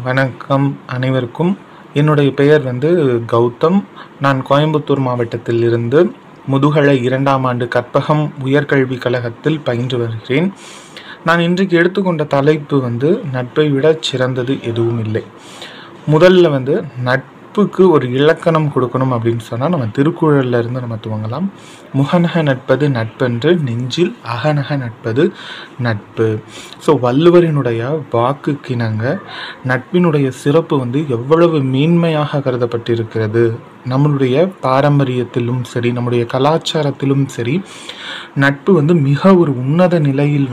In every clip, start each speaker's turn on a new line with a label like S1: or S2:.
S1: வணக்கம் அனைவருக்கும். என்னுடைய பெயர் கௌதம். நான் கோயம்புத்தூர் மாவட்டத்தில் இருந்து முதுகலை 2ஆம் ஆண்டு கற்பகம் உயர்கல்வி கழகத்தில் பயின்று வருகிறேன். நான் இன்றைக்கு எடுத்துக்கொண்ட தலைப்பு நட்பை விட சிறந்தது எதுவும் இல்லை. முதல்ல நட்புக்கு ஒரு இலக்கணம் கொடுக்கணும் அப்படின்னு சொன்னால் நம்ம திருக்குறள்ல இருந்து நம்ம துவங்கலாம். முகநக நட்பது நட்பென்று நெஞ்சில் அகநக நட்பது நட்பு. ஸோ வள்ளுவரினுடைய வாக்குக்கிணங்க நட்பினுடைய சிறப்பு எவ்வளவு மேன்மையாக கருதப்பட்டிருக்கிறது. நம்மளுடைய பாரம்பரியத்திலும் சரி, நம்முடைய கலாச்சாரத்திலும் சரி, நட்பு மிக ஒரு உன்னத நிலையில்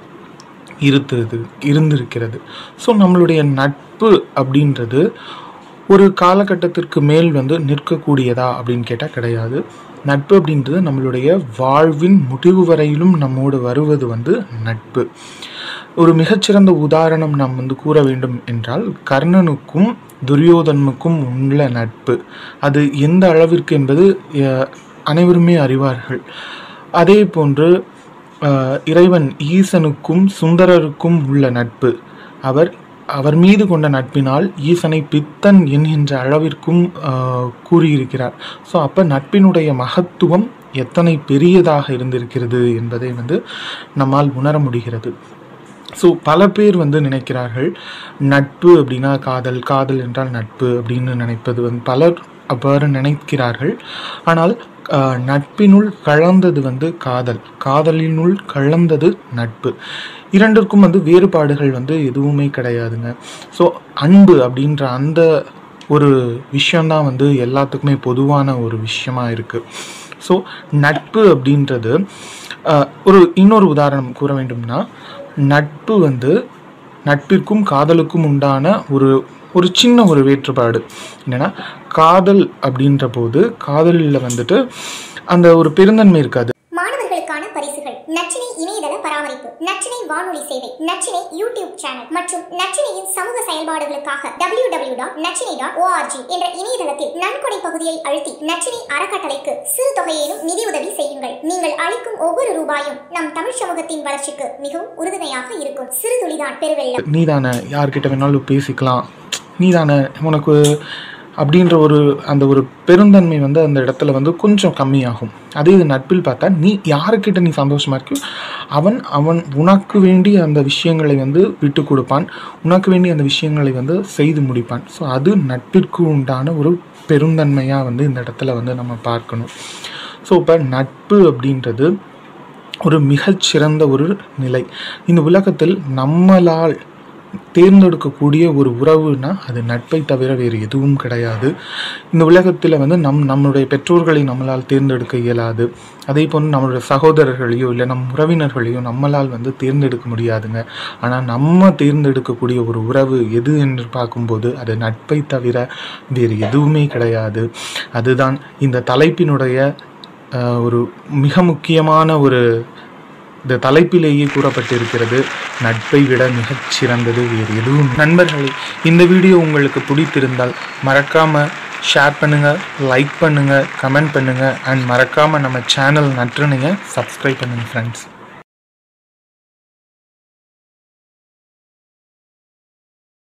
S1: இருந்திருக்கிறது. ஸோ நம்மளுடைய நட்பு அப்படின்றது ஒரு காலகட்டத்திற்கு மேல் நிற்கக்கூடியதா அப்படின்னு கேட்டால் கிடையாது. நட்பு அப்படின்றது நம்மளுடைய வாழ்வின் முடிவு வரையிலும் நம்மோடு வருவது நட்பு. ஒரு மிகச்சிறந்த உதாரணம் நாம் கூற வேண்டும் என்றால் கர்ணனுக்கும் துரியோதனுக்கும் உள்ள நட்பு அது எந்த அளவிற்கு என்பது அனைவருமே அறிவார்கள். அதே போன்று இறைவன் ஈசனுக்கும் சுந்தரருக்கும் உள்ள நட்பு அவர் மீது கொண்ட நட்பினால் ஈசனை பித்தன் என்கின்ற அளவிற்கும் கூறியிருக்கிறார். ஸோ அப்போ நட்பினுடைய மகத்துவம் எத்தனை பெரியதாக இருந்திருக்கிறது என்பதை நம்மால் உணர முடிகிறது. ஸோ பல பேர் நினைக்கிறார்கள் நட்பு அப்படின்னா காதல், காதல் என்றால் நட்பு அப்படின்னு நினைப்பது பலர் அவ்வாறு நினைக்கிறார்கள். ஆனால் நட்பினுள் கலந்தது காதல், காதலினுள் கலந்தது நட்பு. இரண்டிற்கும் வேறுபாடுகள் எதுவுமே கிடையாதுங்க. ஸோ அன்பு அப்படின்ற அந்த ஒரு விஷயந்தான் எல்லாத்துக்குமே பொதுவான ஒரு விஷயமா இருக்குது. ஸோ நட்பு அப்படின்றது இன்னொரு உதாரணம் கூற வேண்டும்னா, நட்பு நட்பிற்கும் காதலுக்கும் உண்டான ஒரு சின்ன ஒரு வேறுபாடு என்னென்னா, காதல் அப்படின்ற போது காதலில் அந்த ஒரு பெருந்தன்மை இருக்காது.
S2: மாணவர்களுக்கான பரிசுகள், நச்சினை இணையதள பராமரிப்பு, நச்சினை வானொலி சேவை, நச்சினை யூடியூப் சேனல் மற்றும் நச்சினையின் சமூக செயல்பாடுகளுக்காக www.nachinai.org என்ற இணையதளத்தில் நன்கொடை பகுதியை அழுத்தி நச்சினை அறக்கட்டளைக்கு சிறு தொகையேனும் நிதியுதவி செய்யுங்கள். நீங்கள் அளிக்கும் ஒவ்வொரு ரூபாயும் நம் தமிழ் சமூகத்தின் வளர்ச்சிக்கு மிகவும் உறுதுணையாக இருக்கும். சிறு துளிதான் பெருவெள்ளம்.
S1: நீதானே யார்கிட்ட வேணாலும் பேசிக்கலாம், நீதானே உனக்கு அப்படின்ற அந்த ஒரு பெருந்தன்மை அந்த இடத்துல கொஞ்சம் கம்மியாகும். அதே இது நட்பில் பார்த்தா நீ யாருக்கிட்ட நீ சந்தோஷமாக இருக்கியோ அவன் உனக்கு வேண்டிய அந்த விஷயங்களை விட்டு கொடுப்பான், உனக்கு வேண்டிய அந்த விஷயங்களை செய்து முடிப்பான். ஸோ அது நட்பிற்கு உண்டான ஒரு பெருந்தன்மையாக இந்த இடத்துல நம்ம பார்க்கணும். ஸோ இப்போ நட்பு அப்படின்றது ஒரு மிகச்சிறந்த ஒரு நிலை. இந்த உலகத்தில் நம்மளால் தேர்ந்தெடுக்கக்கூடிய ஒரு உறவுனா அது நட்பை தவிர வேறு எதுவும் கிடையாது. இந்த உலகத்தில் நம்மளுடைய பெற்றோர்களை நம்மளால் தேர்ந்தெடுக்க இயலாது. அதே போன்று நம்மளுடைய சகோதரர்களையோ இல்லை நம் உறவினர்களையோ நம்மளால் தேர்ந்தெடுக்க முடியாதுங்க. ஆனால் நம்ம தேர்ந்தெடுக்கக்கூடிய ஒரு உறவு எது என்று பார்க்கும்போது அது நட்பை தவிர வேறு எதுவுமே கிடையாது. அதுதான் இந்த தலைப்பினுடைய ஒரு மிக முக்கியமான இந்த தலைப்பிலேயே கூறப்பட்டிருக்கிறது, நட்பை விட மிகச் சிறந்தது வேறு எதுவும். நண்பர்களே, இந்த வீடியோ உங்களுக்கு பிடித்திருந்தால் மறக்காமல் ஷேர் பண்ணுங்கள், லைக் பண்ணுங்கள், கமெண்ட் பண்ணுங்கள் அண்ட் மறக்காமல் நம்ம சேனல் நற்றினையை சப்ஸ்கிரைப் பண்ணுங்கள் ஃப்ரெண்ட்ஸ்.